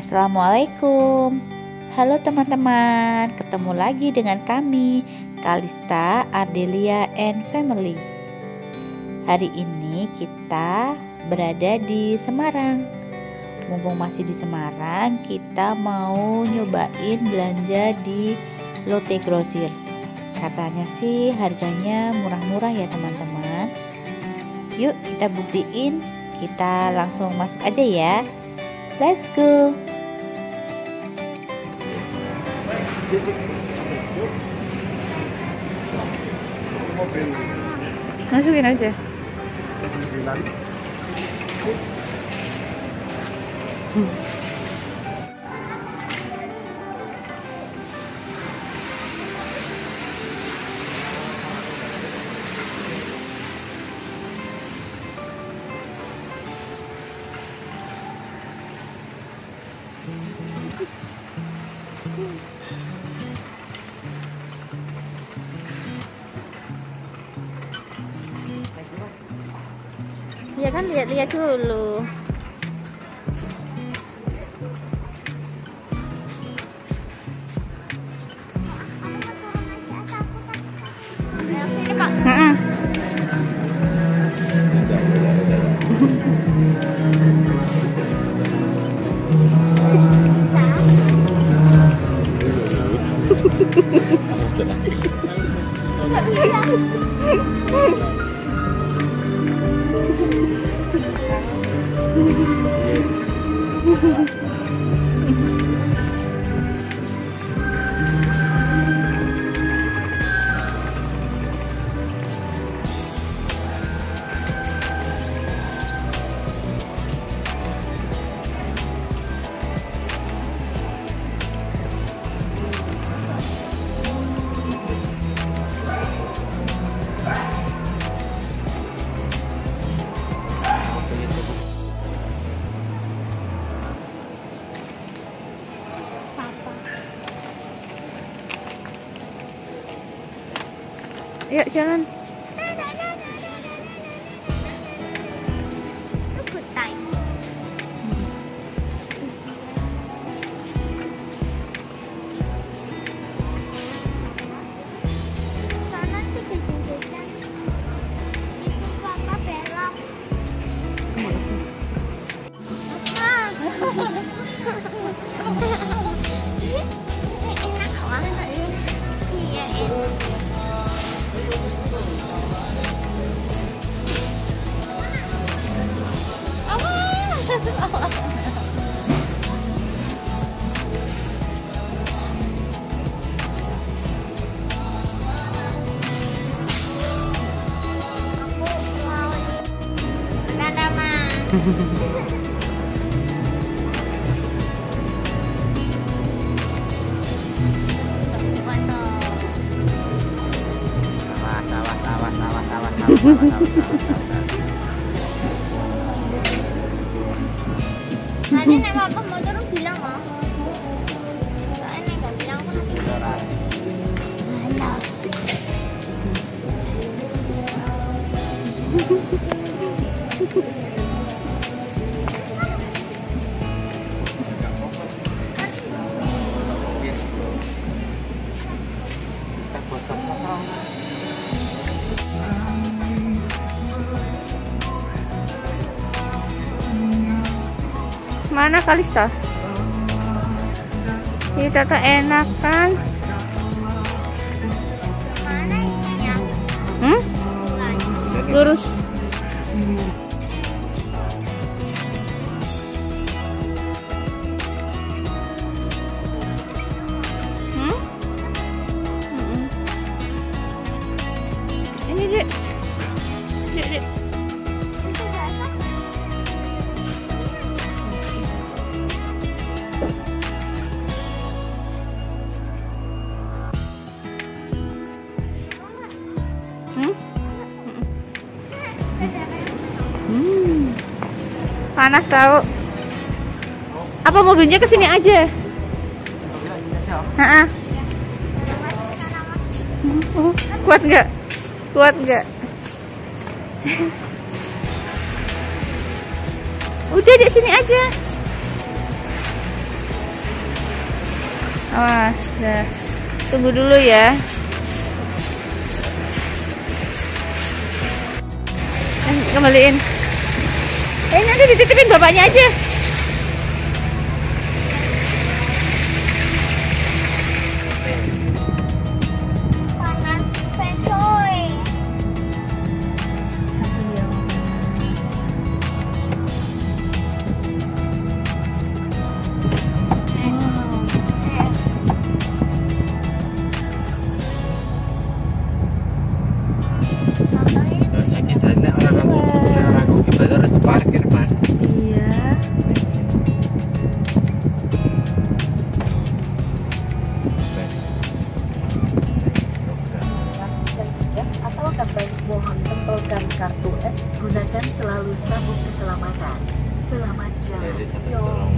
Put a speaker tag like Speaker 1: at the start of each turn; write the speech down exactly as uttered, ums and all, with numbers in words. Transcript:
Speaker 1: Assalamualaikum. Halo teman-teman, ketemu lagi dengan kami, Kalista, Ardelia, and Family. Hari ini kita berada di Semarang. Mumpung masih di Semarang, kita mau nyobain belanja di Lotte Grosir. Katanya sih harganya murah-murah ya teman-teman. Yuk kita buktiin, kita langsung masuk aja ya. Let's go. Masukin aja. Hmm. Ya kan, lihat-lihat dulu. Ini Pak. Heeh. Yuk jalan.
Speaker 2: Tadi nek papa mau turun bilang oh. Soalnya enggak bilang aku nanti.
Speaker 1: Mana Kalista? Ini tata enak kan?
Speaker 2: Mana ininya?
Speaker 1: Hmm? Lurus. Hmm? Hmm. Ini dek. Dek, dek. Hmm. Panas tau. Apa mobilnya kesini aja? Heeh. Kuat nggak? Kuat nggak? Udah di sini aja. Awas, dah. Tunggu dulu ya. Eh, kembaliin. Eh, nanti dititipin bapaknya aja.
Speaker 2: Panas, coy.
Speaker 3: Parkir, Pak.
Speaker 1: Iya.
Speaker 4: Atau kampanye mohon tempelkan kartu S, gunakan selalu sabuk keselamatan. Selamat jalan.
Speaker 3: Jadi satu tolong